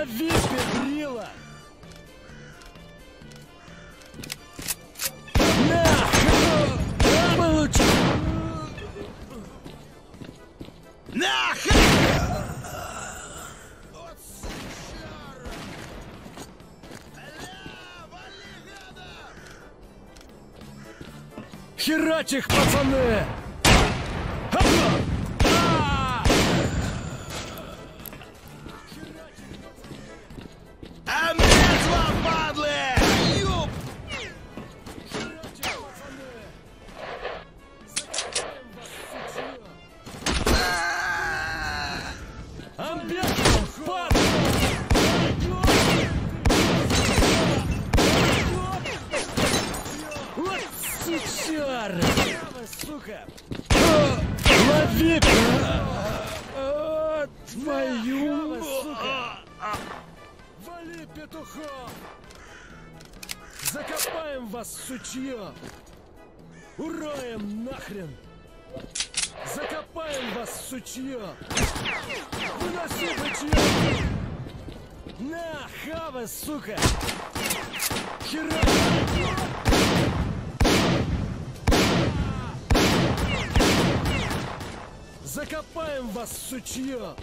Лови, педрила! На! Получи! Нахрен! Херач их, пацаны! А мертва, падлы! Ёп! Амбиентом, падлы! Вот сучара! Сука! Лови! Твою! Вали, петуха! Закопаем вас, сучье! Уроем нахрен! Закопаем вас, сучье! Выноси, бычье! На, хава, сука! Хера! Закопаем вас, sучье!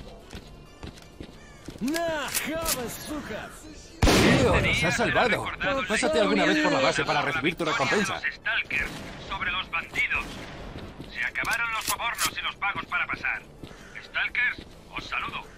¡Nah, Javes, suka! ¡Tío, nos has salvado! Pásate alguna vez por la base para recibir tu recompensa. Stalkers sobre los bandidos. Se acabaron los sobornos y los pagos para pasar. Stalkers, os saludo.